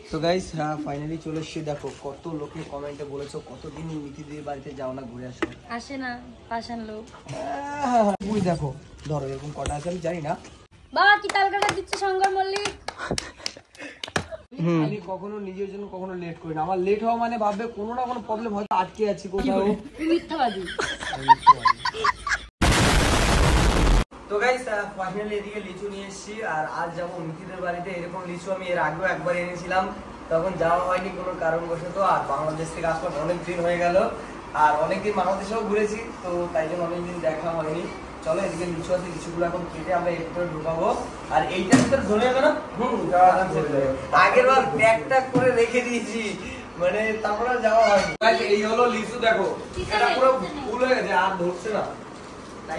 তো guys finally চলে এসেছি। দেখো কত লোকে কমেন্টে বলেছো কতদিন মিথিদের বাড়িতে যাও না, ঘুরে আসো। আসে না পাশান লোক। তুই দেখো ধরো এরকম কটা আছে আমি জানি না। বাবা কি তালকাটা দিচ্ছে শঙ্কর মল্লিক। আমি কখনো নিজের জন্য কখনো লেট করি না। আমার লেট হওয়া মানে ভাববে কোনো না কোনো প্রবলেম হয়তো আটকে আছি কোথাও। মিথ্যাবাদী। তো গাইস ফাইনালি এদিকে লিচু নিয়ে এসেছি আর আজ যাবো মিথিদের বাড়িতে। এরকম লিচু আমি এর আগেও একবার এনেছিলাম, তখন যাওয়া হয়নি কোনো কারণবশত। আর বাংলাদেশ থেকে আসলে অনেক দিন হয়ে গেল আর অনেকদিন বাংলাদেশেও ঘুরেছি, তো তাই জন্য অনেকদিন দেখা হয়নি। চলো এদিকে লিচু আছে, লিচুগুলো এখন কেটে আমরা এর ভিতরে ঢুকাবো। আর এইটার ভিতরে ধরে যাবে না? আগের বার প্যাকটা করে রেখে দিয়েছি, মানে তারপরে যাওয়া হয়নি। এই হলো লিচু, দেখো এটা পুরো ফুল হয়ে গেছে আর ধরছে না। তাই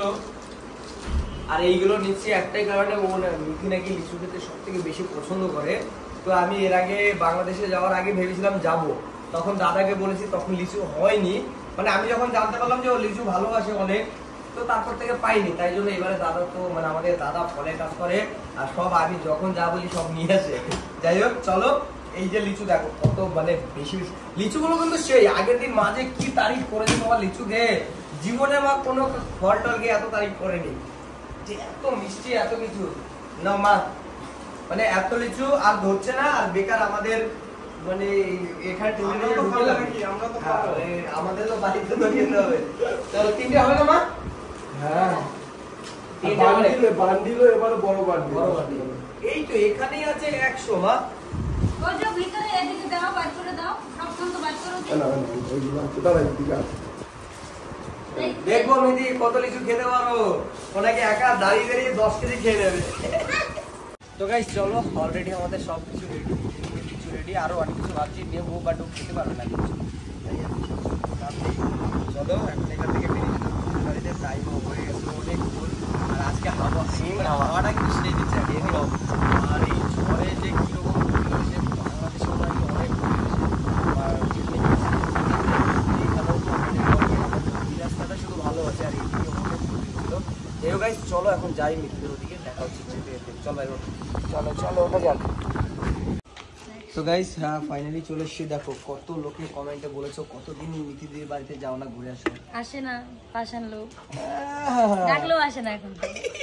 এইগুলো নিচ্ছি একটাই কারণে, ও মিথি নাকি লিচু খেতে সব থেকে বেশি পছন্দ করে। তো আমি এর আগে বাংলাদেশে যাওয়ার আগে ভেবেছিলাম যাব, তখন দাদাকে বলেছি, তখন লিচু হয়নি। মানে আমি যখন জানতে পারলাম যে ও লিচু ভালোবাসে অনেক, তো তারপর থেকে পাইনি। তাই জন্য এবারে দাদা তো মানে আমাদের দাদা ফলে কাজ করে আর সব আমি যখন যা বলি সব নিয়ে আসে। যাই হোক চলো, এই যে লিচু দেখো কত মানে বেশি লিচুগুলো কিন্তু সেই আগের দিন মাঝে কি তারিফ করেছে তোমার লিচু খেয়ে, জীবনে মা কোনো ফল টল খেয়ে এত তারিফ করেনি যে এত মিষ্টি এত কিছু না মা। মানে এত লিচু আর ধরছে না আর বেকার আমাদের মানে এখানে আমাদের তো বাড়িতে তো কিনতে হবে। চলো তিনটে হবে না মা? হ্যাঁ বান্ডিল এবার বড় বান্ডিল। এই তো এখানেই আছে 100 মা। ওই যে ভিতরে এদিকে দাও, বাদ করে দাও, সবখান তো বাদ করো। দেখবো মিদি কত লিচু খেতে পারো, ওনাকে একা দাঁড়িয়ে দাঁড়িয়ে 10 কেজি খেয়ে নেবে। তো গাইস চলো, অলরেডি আমাদের সব কিছু রেডি, আরো অনেক কিছু ভাবছি নেবো বাট খেতে পারো না কিছু। চলো এখন এখান থেকে বেরিয়ে যেতে গাড়িতে টাইম হয়ে গেছে অনেক দূর। আর আজকে হাওয়াটা কিন্তু সেই দিচ্ছে আর এই ঝড়ে যে কিরকম বাংলাদেশে অনেক রাস্তাটা শুধু ভালো আছে আর এইদিকে অনেক ছিল। যাই হোক গাইস চলো এখন যাই মিথিদের ওদিকে, দেখা হচ্ছে। চলো চলো ওটা যাক। তো গাইস ফাইনালি চলে এসেছি। দেখো কত লোকে কমেন্টে বলেছো কতদিন মিথিদের বাড়িতে যাও না, ঘুরে আসো। আসে না পাশান লোক, ডাকলেও আসে না এখন।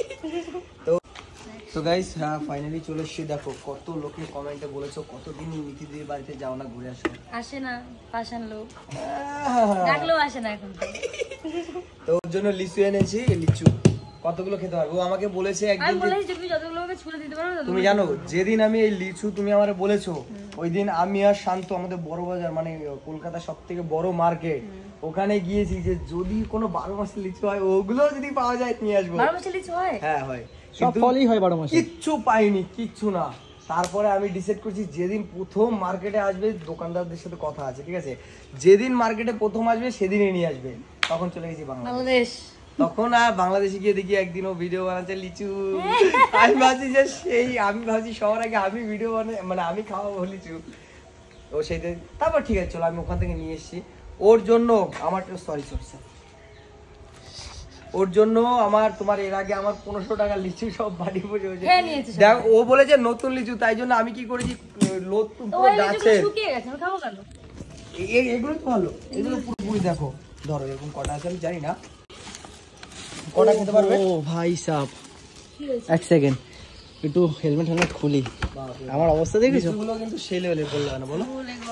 তো গাইস ফাইনালি চলে এসেছি। দেখো কত লোকে কমেন্টে বলেছো কতদিন মিথিদের বাড়িতে যাও না, ঘুরে আসো। আসে না পাশান লোক, ডাকলেও আসে না এখন। তো ওর জন্য লিচু এনেছি। লিচু কতগুলো খেতে পারবো আমাকে বলেছে একদিন। আমি বলেছি তুমি যতগুলো আমাকে ছুঁড়ে দিতে পারো। তুমি জানো যেদিন আমি এই লিচু তুমি আমারে বলেছো, ওই দিন আমি আর শান্ত আমাদের বড় বাজার মানে কলকাতা সবথেকে বড় মার্কেট, ওখানে গিয়েছি যে যদি কোনো 12 মাসের লিচু হয় ওগুলো যদি পাওয়া যায় নিয়ে আসবো। 12 মাসের লিচু হয়? হ্যাঁ হয়, সব ফলই হয় 12 মাসে। কিচ্ছু পাইনি, কিচ্ছু না। তারপরে আমি ডিসাইড করছি যেদিন প্রথম মার্কেটে আসবে, দোকানদারদের সাথে কথা আছে ঠিক আছে, যেদিন মার্কেটে প্রথম আসবে সেদিনই নিয়ে আসবে। তখন চলে গেছি বাংলাদেশ। তখন আর বাংলাদেশে গিয়ে দেখি একদিনও ভিডিও বানাচ্ছে লিচু। আমি ভাবছি যে আমি ভাবছি সবার আগে আমি ভিডিও মানে আমি খাওয়াবো লিচু। ও সেইটা তারপর ঠিক আছে চলো আমি ওখান থেকে নিয়ে এসেছি। ওর জন্য আমার ওর জন্য আমার তোমার এর আগে আমার 1500 টাকা লিচু সব বাড়ি বসে বসে দেখ। ও বলেছে নতুন লিচু, তাই জন্য আমি কি করেছি এগুলো তো ভালো, এগুলো পুরোপুরি দেখো ধরো এরকম কটা আছে আমি জানি না কটা খেতে পারবে। ও ভাই সাহেব এক সেকেন্ড একটু হেলমেট খুলি, আমার অবস্থা দেখেছো? লিচুগুলো কিন্তু সেই লেভেলে বললে না বলো,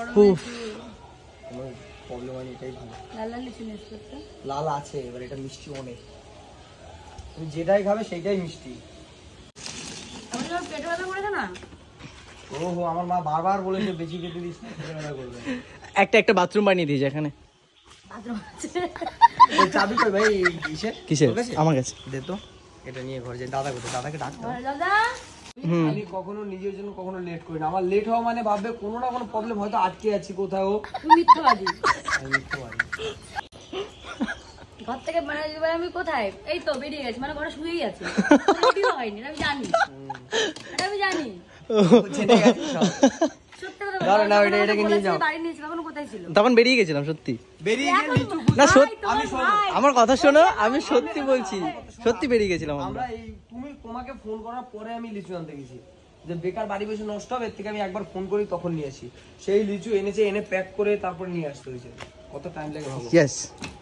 কোনো প্রবলেম হয়নি, এটাই ভালো। লাল আছে, এবার এটা মিষ্টি অনেক, তুমি যেটাই খাবে সেইটাই মিষ্টি। ওহো আমার মা বারবার বলেছে বেশি খেতে দিস না, করবে। একটা বাথরুম বানিয়ে দিয়েছে এখানে। চাবি কই ভাই? কিসের? আমার কাছে দে তো, এটা নিয়ে ঘরে যাই। দাদাকে ডাকতে আমি কখনো নিজের জন্য কখনো লেট করি না। আমার লেট হওয়া মানে ভাববে কোনো না কোনো প্রবলেম হয়তো আটকে আছি কোথাও। মিথ্যাবাদী। ঘর থেকে আমি কোথায়? এই তো বেরিয়ে গেছি, মানে ঘরে শুয়েই আছি, হয়নি আমি জানি, আমি জানি। তখন বেরিয়ে গেছিলাম সত্যি, আমার কথা শোনো, আমি সত্যি বলছি, সত্যি বেরিয়ে গেছিলাম। তোমাকে ফোন করার পরে আমি লিচু আনতে গেছি, যে বেকার বাড়ি বসে নষ্ট হবে, এর থেকে আমি একবার ফোন করি তখন নিয়ে আসি। সেই লিচু এনেছে, এনে প্যাক করে তারপর নিয়ে আসতে হয়েছে। কত টাইম লাগে ভাবো। ইয়েস,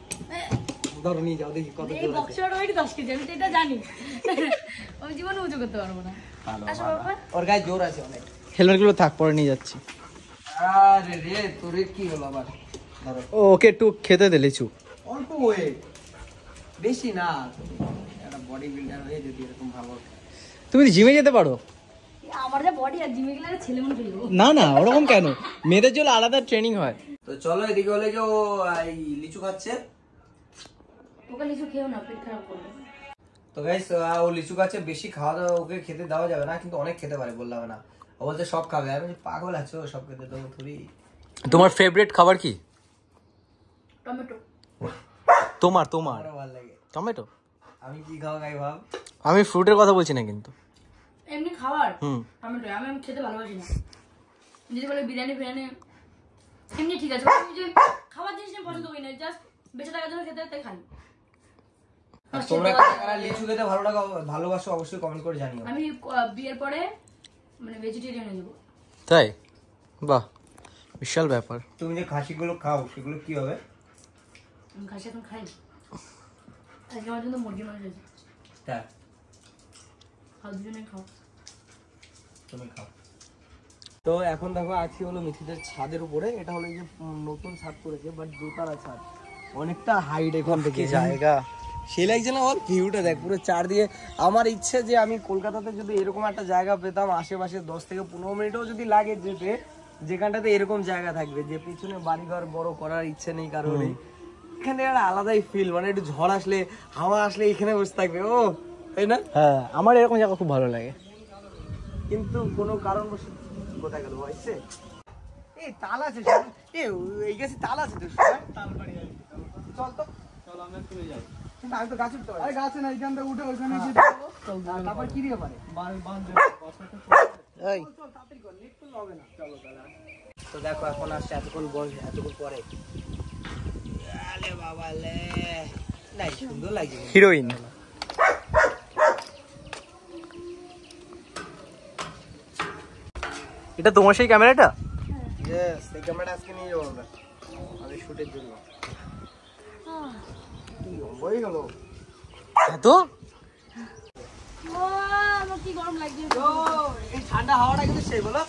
ধরো নিয়ে যাও দেখি কত এই জোর আছে। বক্সের ওয়েট 10 কেজি, আমি তো এটা জানি। আমি জীবনে উঁচু করতে পারবো না। আসো বাবা। ওর গায়ে জোর আছে অনেক। হেলমেট গুলো থাক, পরে নিয়ে যাচ্ছি। আরে রে তোর কি হলো আবার? ধরো ওকে একটু খেতে দে লিচু। অল্প ওয়েট, বেশি না। একটা বডি বিল্ডার হয়ে যদি এরকম ভালো। তুমি জিমে যেতে পারো। আমার যা বডি আর জিমে গেলে ছেলে মনে হয়ে যাবো। না না, ওরকম কেন, মেয়েদের জন্য আলাদা ট্রেনিং হয়। তো চলো এদিকে হলে যে ও এই লিচু খাচ্ছে। ওকে লিচু খেও না, পেট খারাপ করবে। তো গাইস ও লিচু খাচ্ছে, বেশি খাওয়া দাওয়া ওকে খেতে দেওয়া যাবে না, কিন্তু অনেক খেতে পারে বললাম না। ও বলছে সব খাবে, আমি বলছি, পাগল আছো সব খেতে দেবো থুরি। তোমার ফেভারিট খাবার কি? টমেটো। তোমার আমারও ভালো লাগে। টমেটো। আমি কি খাওয়া খাই ভাব? আমি ফ্রুটের কথা বলছি না কিন্তু। এমনি খাবার হুম। টমেটো আমি খেতে ভালোবাসি না। যদি বলে বিরিয়ানি ফিরিয়ানি এমনি ঠিক আছে, আমি যে খাবার জিনিস আমি পছন্দ করি না, জাস্ট বেঁচে থাকার জন্য খেতে খাই। আর তোমরা কারা লিচু খেতে ভালোবাসো অবশ্যই কমেন্ট করে জানিও। আমি বিয়ের পরে মানে ভেজিটেরিয়ান হয়ে যাবো। তাই? বাহ, বিশাল ব্যাপার। তুমি যে খাসিগুলো খাও সেগুলো কি হবে? আমি খাসি এখন খাই, আজকে আমার জন্য মুরগি মাংস হয়েছে। তাই খাও, দুজনে খাও। তুমি খাও। তো এখন দেখো আছি হলো মিথিদের ছাদের উপরে। এটা হলো এই যে নতুন ছাদ করেছে, বাট দোতলা ছাদ, অনেকটা হাইট এখান থেকে জায়গা সে লাগছে না? ওর ভিউটা দেখ পুরো চার দিয়ে। আমার ইচ্ছে যে আমি কলকাতাতে যদি এরকম একটা জায়গা পেতাম, আশেপাশে 10 থেকে 15 মিনিটও যদি লাগে যেতে, যেখানটাতে এরকম জায়গা থাকবে, যে পিছনে বাড়িঘর বড় করার ইচ্ছে নেই কারোর। এখানে একটা আলাদাই ফিল, মানে একটু ঝড় আসলে হাওয়া আসলে এখানে বসে থাকবে, ও তাই না? হ্যাঁ, আমার এরকম জায়গা খুব ভালো লাগে। কিন্তু কোনো কারণবশত কোথায় গেল ভাইছে? এই তাল আছে, এই গাছে তাল আছে তো, তাল বাড়ি আছে। চল তো, চল আমরা চলে যাই। কিন্তু আমি তো গাছ উঠতে পারি। আরে গাছে না, এখান থেকে উঠে ওখানে গিয়ে দাঁড়াবো। তারপর কি দিয়ে পারে? এই চল তাড়াতাড়ি কর, লেট করলে হবে না। চলো তাহলে। তো দেখো এখন আসছে এতক্ষণ পরে। আলে বাবা লে, নাই সুন্দর লাগছে। হিরোইন। এটা তোমার সেই ক্যামেরাটা? ইয়েস, এই ক্যামেরাটা আজকে নিয়ে যাবো আমরা আমাদের শুটের জন্য। কি হয়ে গেল? এত আমার কি গরম লাগছে। এই ঠান্ডা হাওয়াটা কিন্তু সেই বলো,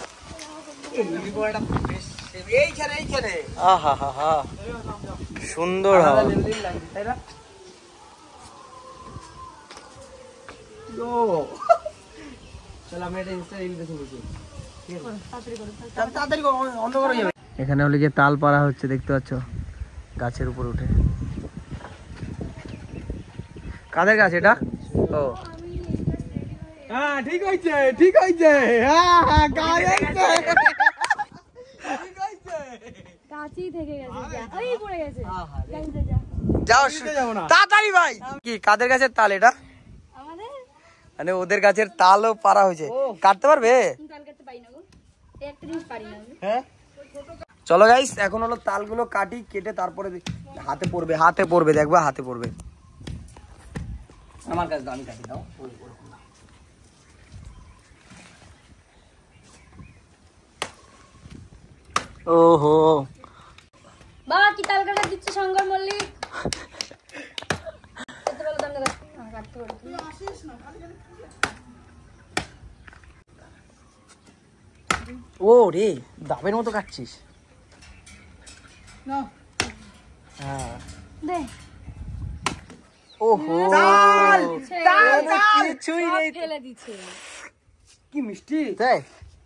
এইখানে আহা হা হা, সুন্দর হাওয়া। তাই না? চলো আমি এটা ইনস্টা রিল দেখে নিচ্ছি। তাড়াতাড়ি অন্ধ করে যাবে। এখানে হলে যে তাল পাড়া হচ্ছে, দেখতে পাচ্ছ গাছের উপর উঠে। কাদের গাছ এটা? ও হ্যাঁ ঠিক হইছে, ঠিক হইছে। হ্যাঁ হ্যাঁ গাছ হইছে, ঠিক হইছে। কাছেই থেকে গেছে, ওই পড়ে গেছে। যাও, তাড়াতাড়ি ভাই। কি কাদের গাছের তাল এটা? আমাদের মানে ওদের গাছের তালও পাড়া হয়েছে, কাটতে পারবে? তাল কাটতে পারি না গো, এই একটা জিনিস পারি না আমি। হ্যাঁ চলো গাইস, এখন হলো তালগুলো কাটি, কেটে তারপরে হাতে পড়বে দেখবা, হাতে পড়বে। আমার কাছে দাও, আমি কাটি দাও। ওহো, বাবা কি তাল কাটা দিচ্ছে শঙ্কর মল্লিক? কত বড় দাম না কাটতে পারি। তুই আসিস না, ও রে, দাবের মতো কাটছিস না হ্যাঁ। দে। ওহো, কিছুই নেই, ফেলে দিচ্ছে। কি মিষ্টি। তাই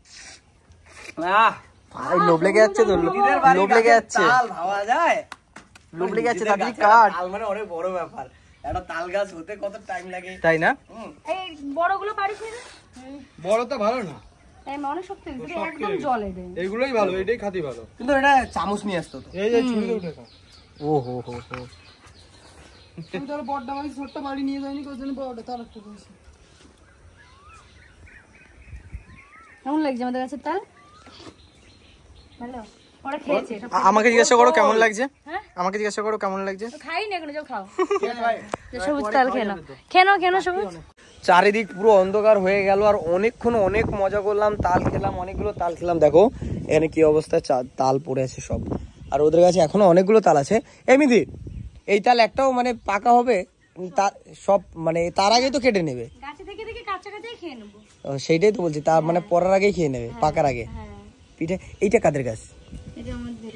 আহ ভাই, লোভ লেগে যাচ্ছে তো, লোভ লেগে যাচ্ছে, তাল ভাবা যায়, লোভ লেগে যাচ্ছে। নিজেদের তাড়াতাড়ি গাছের কাট। তাল মানে অনেক বড় ব্যাপার। একটা তাল গাছ হতে কত টাইম লাগে, তাই না? এই বড়গুলো পারিস না? বড় তো ভালো না, তাই অনেক শক্ত, একদম জলে দেয়। এইগুলোই ভালো, এটাই খাতি ভালো। কিন্তু এটা চামচ নিয়ে আসতো তো। এই যে ছুরিতে উঠে খা। ও হো হো হো, আমি তাহলে বড়টা বাড়ি ছোট্ট বাড়ি নিয়ে যাইনি, কোন জন্য বড়টা তার একটা করেছি। কেমন লাগছে আমাদের কাছে তাল? ভালো, ওরা খেয়েছে। আমাকে জিজ্ঞাসা করো কেমন লাগছে, হ্যাঁ আমাকে জিজ্ঞাসা করো কেমন লাগছে। খাই না এখনো, যাও খাও। সবুজ তাল খেয়ে নাও, খেয়ে নাও সবুজ। চারিদিক পুরো অন্ধকার হয়ে গেল আর অনেকক্ষণ অনেক মজা করলাম, তাল খেলাম, অনেকগুলো তাল খেলাম। দেখো এখানে কি অবস্থা, তাল পড়ে আছে সব, আর ওদের কাছে এখনো অনেকগুলো তাল আছে। এমনি এই তাল একটাও মানে পাকা হবে সব, মানে তার আগেই তো কেটে নেবে, গাছে থেকে থেকে কাঁচা কাঁচাই খেয়ে নেবো। সেইটাই তো বলছি, তার মানে পড়ার আগেই খেয়ে নেবে, পাকার আগে। পিঠে এইটা কাদের গাছ? এটা আমাদের।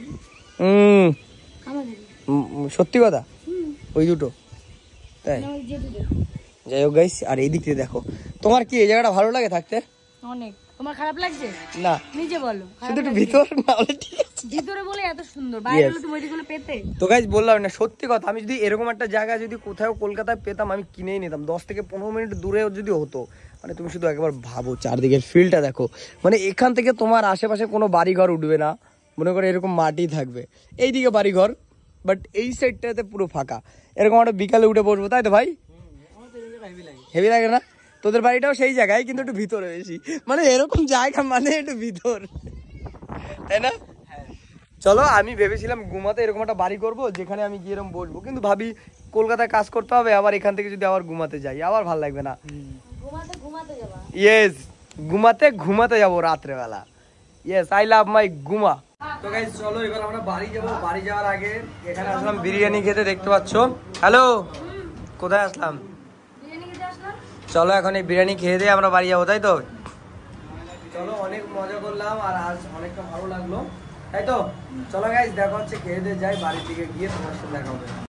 সত্যি কথা, ওই দুটো তাই। যাই হোক গাইস, আর এই দিক থেকে দেখো, তোমার কি এই জায়গাটা ভালো লাগে থাকতে? অনেক। তোমার খারাপ লাগছে? না, নিজে বলো। শুধু একটু ভিতর না হলে ঠিক আছে। ভিতরে বলে এত সুন্দর, বাইরে হলে তুমি ওইগুলো পেতে। তো গাইস বললাম না, সত্যি কথা, আমি যদি এরকম একটা জায়গা যদি কোথাও কলকাতায় পেতাম আমি কিনেই নিতাম। 10 থেকে 15 মিনিট দূরে যদি হতো, মানে তুমি শুধু একবার ভাবো চারদিকের ফিল্ডটা দেখো, মানে এখান থেকে তোমার আশেপাশে কোনো বাড়িঘর উঠবে না, মনে করো এরকম মাটি থাকবে, এইদিকে বাড়িঘর, বাট এই সাইডটাতে পুরো ফাঁকা। এরকম একটা বিকালে উঠে বসবো, তাই তো ভাই? হেভি লাগে না? তোদের বাড়িটাও সেই জায়গায়, কিন্তু একটু ভিতরে বেশি, মানে এরকম জায়গা মানে একটু ভিতর, তাই না? চলো, আমি ভেবেছিলাম ঘুমাতে এরকম একটা বাড়ি করবো যেখানে আমি গিয়ে এরকম বসবো, কিন্তু ভাবি কলকাতায় কাজ করতে হবে, আবার এখান থেকে যদি আবার ঘুমাতে যাই আবার ভালো লাগবে না। ইয়েস, ঘুমাতে যাবো রাত্রেবেলা। ইয়েস, আই লাভ মাই ঘুমা। তো গাইস চলো এবার আমরা বাড়ি যাবো। বাড়ি যাওয়ার আগে এখানে আসলাম বিরিয়ানি খেতে, দেখতে পাচ্ছ। হ্যালো, কোথায় আসলাম? চলো এখন এই বিরিয়ানি খেয়ে দিয়ে আমরা বাড়ি যাবো, তাই তো? চলো, অনেক মজা করলাম আর আজ অনেকটা ভালো লাগলো, তাই তো? চলো গাইস, দেখা হচ্ছে, খেয়ে দিয়ে যাই, বাড়ির দিকে গিয়ে তোমার সাথে দেখা হবে।